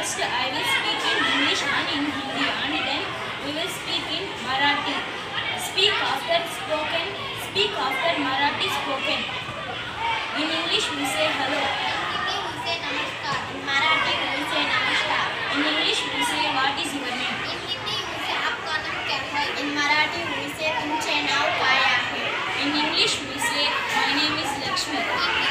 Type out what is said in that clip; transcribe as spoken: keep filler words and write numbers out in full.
First, I will speak in English and in Hindi, and then we will speak in Marathi. Speak after spoken. Speak after Marathi spoken. In English, we say hello. In Hindi we say namaskar. In Marathi we say namaskar. In English, we say what is your name. In Hindi we say आपका नाम क्या है. In Marathi we say तुमचे नाव काय आहे. In English, we say my name is Lakshmi. In